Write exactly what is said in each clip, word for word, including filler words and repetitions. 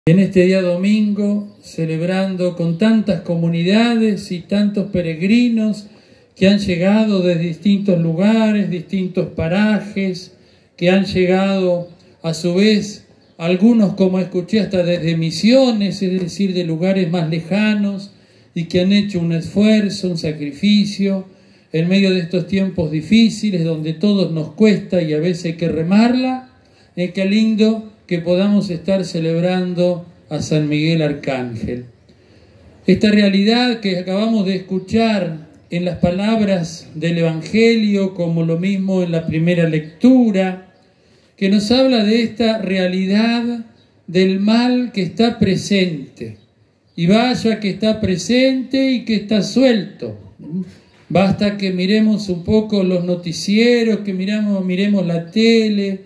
En este día domingo, celebrando con tantas comunidades y tantos peregrinos que han llegado de distintos lugares, distintos parajes, que han llegado a su vez, algunos como escuché hasta desde Misiones, es decir, de lugares más lejanos, y que han hecho un esfuerzo, un sacrificio, en medio de estos tiempos difíciles donde todos nos cuesta y a veces hay que remarla. Eh, qué lindo que podamos estar celebrando a San Miguel Arcángel. Esta realidad que acabamos de escuchar en las palabras del Evangelio, como lo mismo en la primera lectura, que nos habla de esta realidad del mal que está presente. Y vaya que está presente y que está suelto. Basta que miremos un poco los noticieros, que miramos, miremos la tele,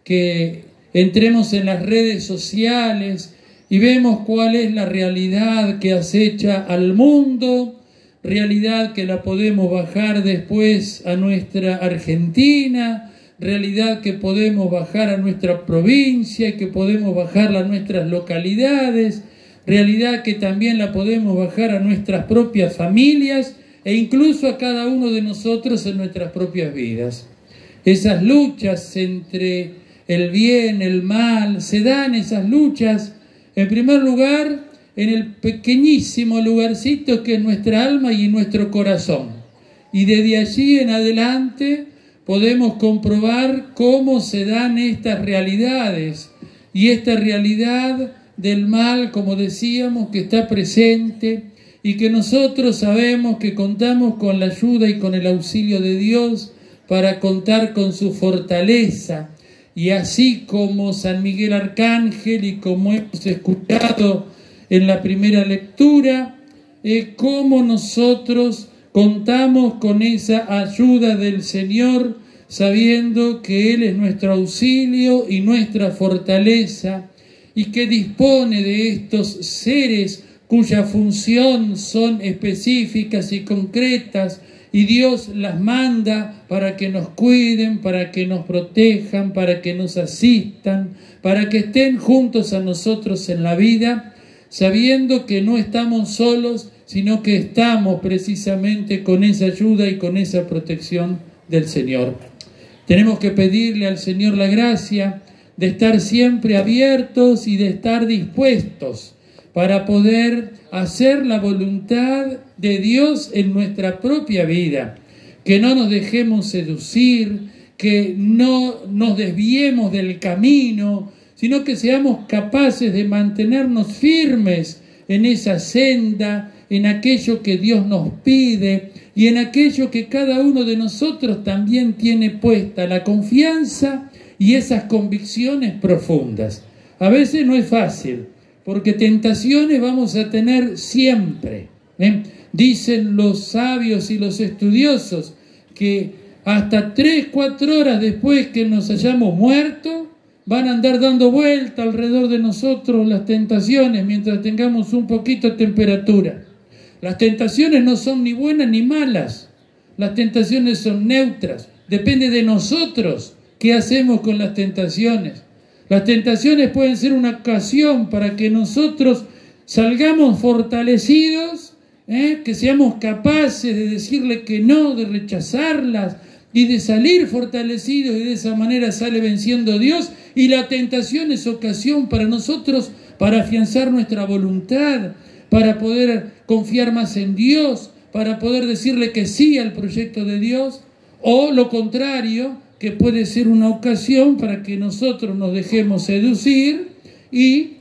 que entremos en las redes sociales y vemos cuál es la realidad que acecha al mundo, realidad que la podemos bajar después a nuestra Argentina, realidad que podemos bajar a nuestra provincia y que podemos bajarla a nuestras localidades, realidad que también la podemos bajar a nuestras propias familias e incluso a cada uno de nosotros en nuestras propias vidas. Esas luchas entre el bien, el mal, se dan esas luchas, en primer lugar, en el pequeñísimo lugarcito que es nuestra alma y nuestro corazón. Y desde allí en adelante podemos comprobar cómo se dan estas realidades. Y esta realidad del mal, como decíamos, que está presente y que nosotros sabemos que contamos con la ayuda y con el auxilio de Dios para contar con su fortaleza. Y así como San Miguel Arcángel y como hemos escuchado en la primera lectura, eh, cómo nosotros contamos con esa ayuda del Señor, sabiendo que Él es nuestro auxilio y nuestra fortaleza, y que dispone de estos seres cuya función son específicas y concretas, y Dios las manda para que nos cuiden, para que nos protejan, para que nos asistan, para que estén juntos a nosotros en la vida, sabiendo que no estamos solos, sino que estamos precisamente con esa ayuda y con esa protección del Señor. Tenemos que pedirle al Señor la gracia de estar siempre abiertos y de estar dispuestos para poder hacer la voluntad de Dios en nuestra propia vida, que no nos dejemos seducir, que no nos desviemos del camino, sino que seamos capaces de mantenernos firmes en esa senda, en aquello que Dios nos pide y en aquello que cada uno de nosotros también tiene puesta la confianza y esas convicciones profundas. A veces no es fácil, porque tentaciones vamos a tener siempre. ¿eh? Dicen los sabios y los estudiosos que hasta tres, cuatro horas después que nos hayamos muerto, van a andar dando vuelta alrededor de nosotros las tentaciones mientras tengamos un poquito de temperatura. Las tentaciones no son ni buenas ni malas. Las tentaciones son neutras. Depende de nosotros qué hacemos con las tentaciones. Las tentaciones pueden ser una ocasión para que nosotros salgamos fortalecidos, ¿eh? que seamos capaces de decirle que no, de rechazarlas y de salir fortalecidos, y de esa manera sale venciendo Dios. Y la tentación es ocasión para nosotros para afianzar nuestra voluntad, para poder confiar más en Dios, para poder decirle que sí al proyecto de Dios, o lo contrario, que puede ser una ocasión para que nosotros nos dejemos seducir y,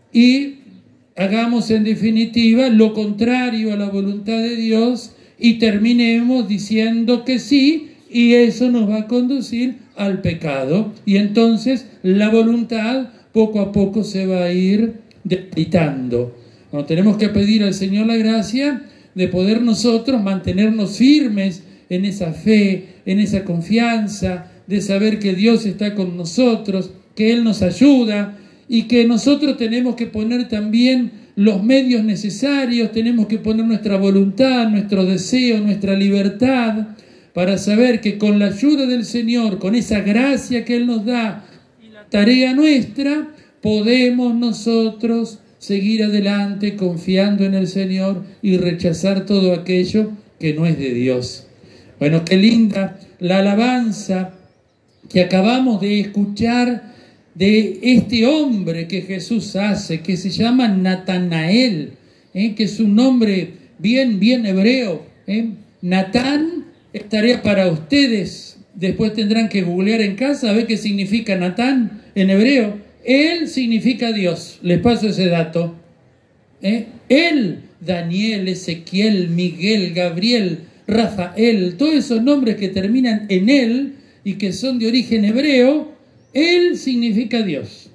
y hagamos en definitiva lo contrario a la voluntad de Dios y terminemos diciendo que sí, y eso nos va a conducir al pecado. Y entonces la voluntad poco a poco se va a ir debilitando. Bueno, tenemos que pedir al Señor la gracia de poder nosotros mantenernos firmes en esa fe, en esa confianza, de saber que Dios está con nosotros, que Él nos ayuda y que nosotros tenemos que poner también los medios necesarios, tenemos que poner nuestra voluntad, nuestro deseo, nuestra libertad, para saber que con la ayuda del Señor, con esa gracia que Él nos da y la tarea nuestra, podemos nosotros seguir adelante confiando en el Señor y rechazar todo aquello que no es de Dios. Bueno, qué linda la alabanza que acabamos de escuchar de este hombre que Jesús hace, que se llama Natanael, ¿eh? que es un nombre bien, bien hebreo. ¿eh? Natán es tarea para ustedes, después tendrán que googlear en casa a ver qué significa Natán en hebreo. Él significa Dios, les paso ese dato. ¿eh? Él, Daniel, Ezequiel, Miguel, Gabriel, Rafael, todos esos nombres que terminan en él y que son de origen hebreo, él significa Dios.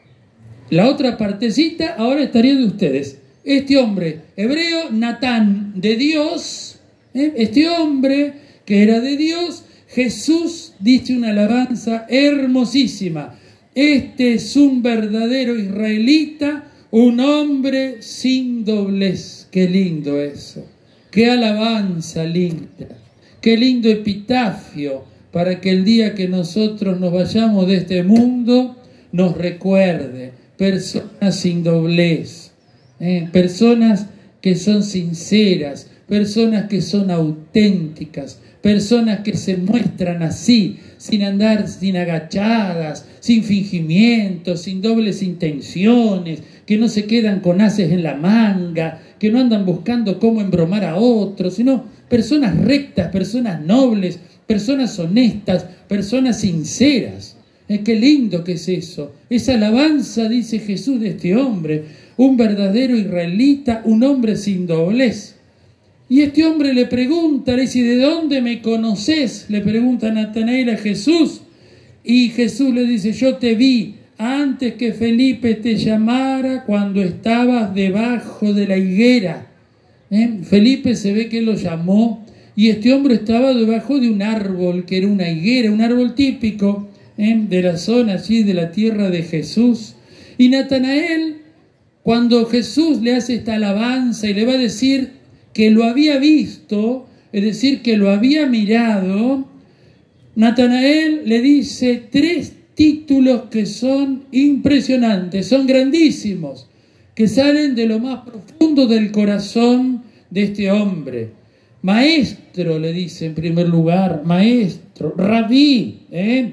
La otra partecita ahora estaría de ustedes. Este hombre hebreo, Natán, de Dios, ¿eh? este hombre que era de Dios, Jesús dice una alabanza hermosísima. Este es un verdadero israelita, un hombre sin doblez. Qué lindo eso. Qué alabanza linda. Qué lindo epitafio para que el día que nosotros nos vayamos de este mundo nos recuerde. Personas sin doblez. ¿eh? Personas que son sinceras. Personas que son auténticas. Personas que se muestran así, sin andar, sin agachadas, sin fingimientos, sin dobles intenciones, que no se quedan con haces en la manga, que no andan buscando cómo embromar a otros, sino personas rectas, personas nobles, personas honestas, personas sinceras. Eh, qué lindo que es eso. Esa alabanza, dice Jesús, de este hombre, un verdadero israelita, un hombre sin doblez. Y este hombre le pregunta, le dice, ¿de dónde me conoces? Le pregunta Natanael a Jesús. Y Jesús le dice, yo te vi antes que Felipe te llamara cuando estabas debajo de la higuera. ¿Eh? Felipe se ve que lo llamó y este hombre estaba debajo de un árbol que era una higuera, un árbol típico ¿eh? de la zona allí de la tierra de Jesús. Y Natanael, cuando Jesús le hace esta alabanza y le va a decir que lo había visto, es decir, que lo había mirado, Natanael le dice tres títulos que son impresionantes, son grandísimos, que salen de lo más profundo del corazón de este hombre. Maestro, le dice en primer lugar, maestro, rabí, ¿eh?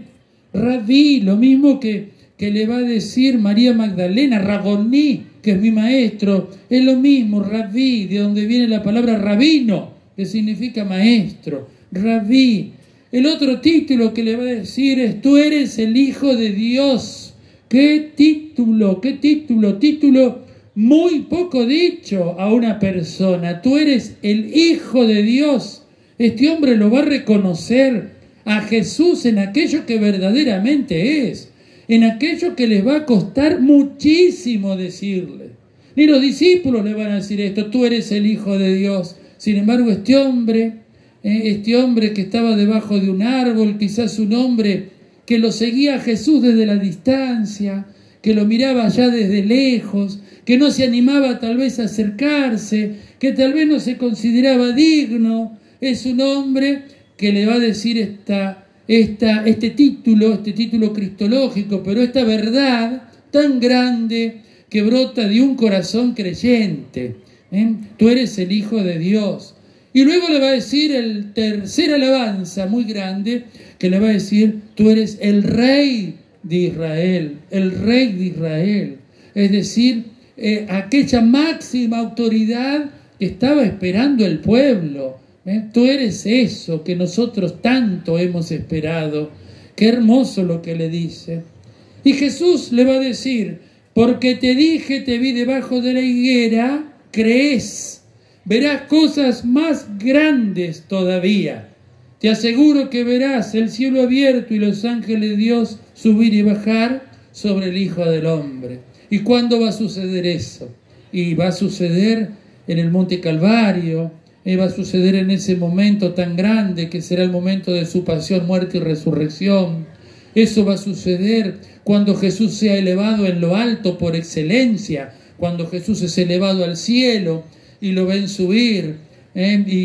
rabí, lo mismo que, que le va a decir María Magdalena, raboní, que es mi maestro, es lo mismo, rabí, de donde viene la palabra rabino, que significa maestro, rabí. El otro título que le va a decir es, tú eres el Hijo de Dios. ¿Qué título? ¿Qué título? Título muy poco dicho a una persona. Tú eres el Hijo de Dios. Este hombre lo va a reconocer a Jesús en aquello que verdaderamente es, en aquello que les va a costar muchísimo decirle. Ni los discípulos le van a decir esto, tú eres el Hijo de Dios. Sin embargo, este hombre, eh, este hombre que estaba debajo de un árbol, quizás un hombre que lo seguía a Jesús desde la distancia, que lo miraba allá desde lejos, que no se animaba tal vez a acercarse, que tal vez no se consideraba digno, es un hombre que le va a decir esta Esta, este título, este título cristológico, pero esta verdad tan grande que brota de un corazón creyente. ¿eh? Tú eres el Hijo de Dios. Y luego le va a decir el tercer alabanza muy grande, que le va a decir, tú eres el Rey de Israel, el Rey de Israel. Es decir, eh, aquella máxima autoridad que estaba esperando el pueblo. ¿Eh? Tú eres eso que nosotros tanto hemos esperado. Qué hermoso lo que le dice. Y Jesús le va a decir, porque te dije, te vi debajo de la higuera, crees, verás cosas más grandes todavía. Te aseguro que verás el cielo abierto y los ángeles de Dios subir y bajar sobre el Hijo del Hombre. ¿Y cuándo va a suceder eso? Y va a suceder en el Monte Calvario. Y va a suceder en ese momento tan grande que será el momento de su pasión, muerte y resurrección. Eso va a suceder cuando Jesús sea elevado en lo alto por excelencia, cuando Jesús es elevado al cielo y lo ven subir ¿eh? y,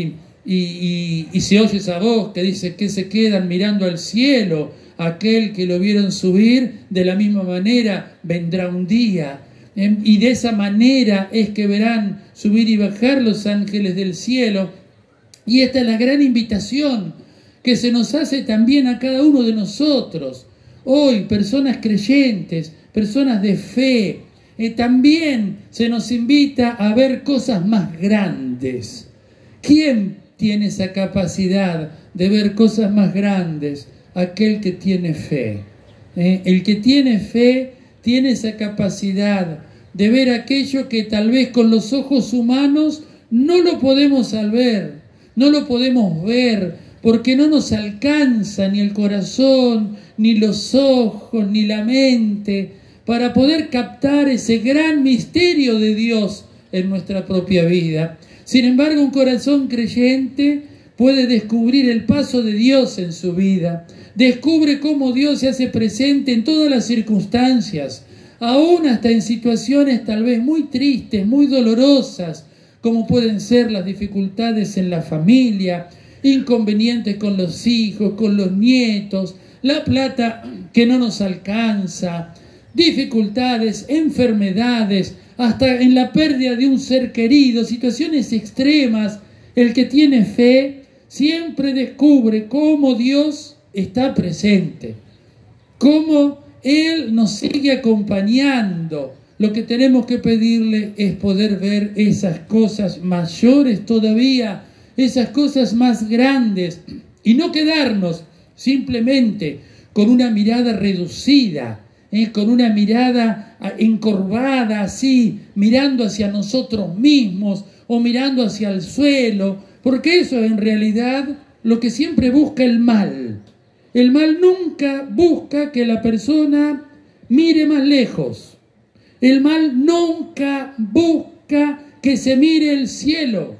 y, y, y se oye esa voz que dice que se quedan mirando al cielo, aquel que lo vieron subir, de la misma manera vendrá un día. Y de esa manera es que verán subir y bajar los ángeles del cielo. Y esta es la gran invitación que se nos hace también a cada uno de nosotros. Hoy, personas creyentes, personas de fe, eh, también se nos invita a ver cosas más grandes. ¿Quién tiene esa capacidad de ver cosas más grandes? Aquel que tiene fe. Eh, el que tiene fe tiene esa capacidad de ver aquello que tal vez con los ojos humanos no lo podemos ver, no lo podemos ver, porque no nos alcanza ni el corazón, ni los ojos, ni la mente, para poder captar ese gran misterio de Dios en nuestra propia vida. Sin embargo, un corazón creyente puede descubrir el paso de Dios en su vida, descubre cómo Dios se hace presente en todas las circunstancias, aún hasta en situaciones tal vez muy tristes, muy dolorosas, como pueden ser las dificultades en la familia, inconvenientes con los hijos, con los nietos, la plata que no nos alcanza, dificultades, enfermedades, hasta en la pérdida de un ser querido, situaciones extremas. El que tiene fe siempre descubre cómo Dios está presente, cómo Él nos sigue acompañando. Lo que tenemos que pedirle es poder ver esas cosas mayores todavía, esas cosas más grandes, y no quedarnos simplemente con una mirada reducida, eh, con una mirada encorvada así, mirando hacia nosotros mismos o mirando hacia el suelo, porque eso es en realidad lo que siempre busca el mal. El mal nunca busca que la persona mire más lejos. El mal nunca busca que se mire el cielo.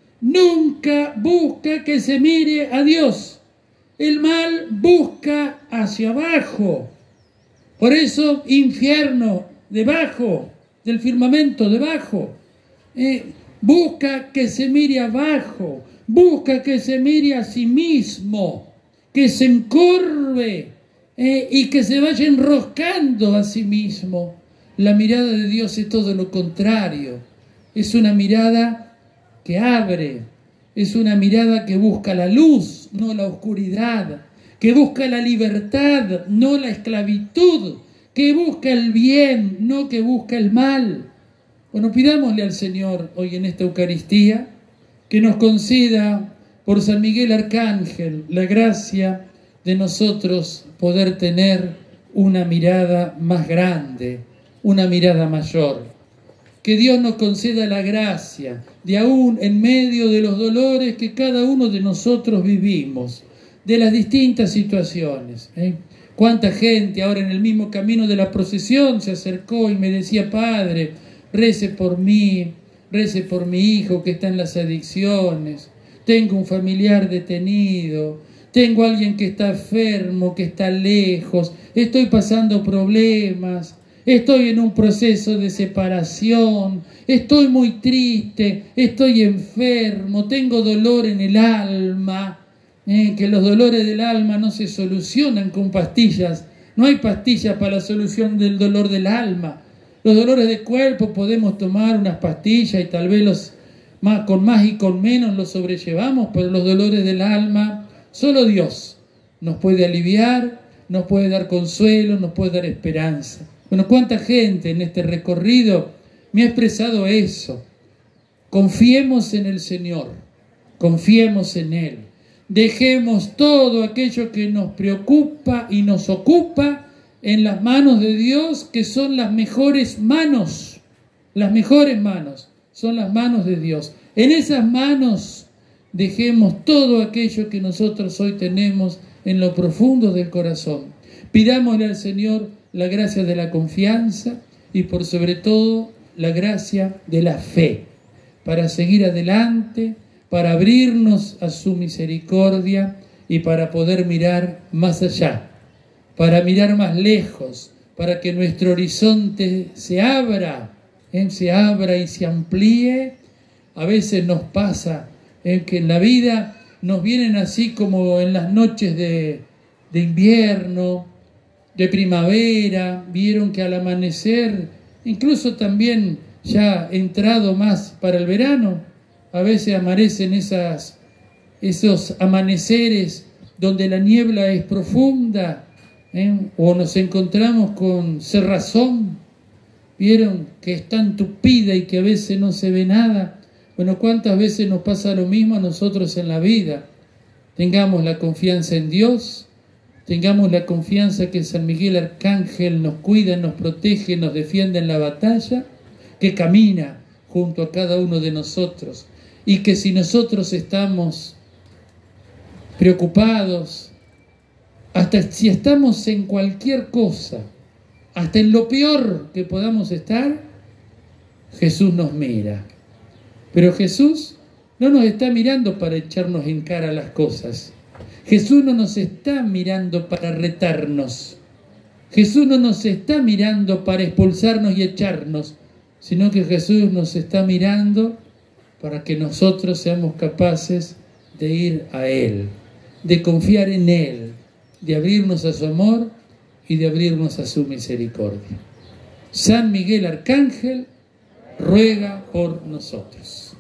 Nunca busca que se mire a Dios. El mal busca hacia abajo. Por eso, infierno, debajo del firmamento, debajo. Eh, busca que se mire abajo. Busca que se mire a sí mismo, que se encorve eh, y que se vaya enroscando a sí mismo. La mirada de Dios es todo lo contrario. Es una mirada que abre, es una mirada que busca la luz, no la oscuridad, que busca la libertad, no la esclavitud, que busca el bien, no que busca el mal. Bueno, pidámosle al Señor hoy en esta Eucaristía que nos conceda por San Miguel Arcángel la gracia de nosotros poder tener una mirada más grande, una mirada mayor. Que Dios nos conceda la gracia de aún en medio de los dolores que cada uno de nosotros vivimos, de las distintas situaciones. ¿eh? Cuánta gente ahora en el mismo camino de la procesión se acercó y me decía: Padre, rece por mí, rece por mi hijo que está en las adicciones, tengo un familiar detenido, tengo a alguien que está enfermo, que está lejos, estoy pasando problemas, estoy en un proceso de separación, estoy muy triste, estoy enfermo, tengo dolor en el alma, eh, que los dolores del alma no se solucionan con pastillas, no hay pastillas para la solución del dolor del alma. Los dolores de cuerpo podemos tomar unas pastillas y tal vez los más, con más y con menos los sobrellevamos, pero los dolores del alma, solo Dios nos puede aliviar, nos puede dar consuelo, nos puede dar esperanza. Bueno, cuánta gente en este recorrido me ha expresado eso. Confiemos en el Señor, confiemos en Él. Dejemos todo aquello que nos preocupa y nos ocupa en las manos de Dios, que son las mejores manos. Las mejores manos son las manos de Dios. En esas manos dejemos todo aquello que nosotros hoy tenemos en lo profundo del corazón. Pidámosle al Señor la gracia de la confianza y por sobre todo la gracia de la fe para seguir adelante, para abrirnos a su misericordia y para poder mirar más allá, para mirar más lejos, para que nuestro horizonte se abra, ¿eh? se abra y se amplíe. A veces nos pasa eh, que en la vida nos vienen así como en las noches de, de invierno, de primavera. Vieron que al amanecer, incluso también ya entrado más para el verano, a veces amanecen esas, esos amaneceres donde la niebla es profunda, ¿eh? O nos encontramos con cerrazón. Vieron que es tan tupida y que a veces no se ve nada. Bueno, ¿cuántas veces nos pasa lo mismo a nosotros en la vida? Tengamos la confianza en Dios, tengamos la confianza que San Miguel Arcángel nos cuida, nos protege, nos defiende en la batalla, que camina junto a cada uno de nosotros, y que si nosotros estamos preocupados, hasta si estamos en cualquier cosa, hasta en lo peor que podamos estar, Jesús nos mira. Pero Jesús no nos está mirando para echarnos en cara las cosas. Jesús no nos está mirando para retarnos. Jesús no nos está mirando para expulsarnos y echarnos, sino que Jesús nos está mirando para que nosotros seamos capaces de ir a Él, de confiar en Él, de abrirnos a su amor y de abrirnos a su misericordia. San Miguel Arcángel ruega por nosotros.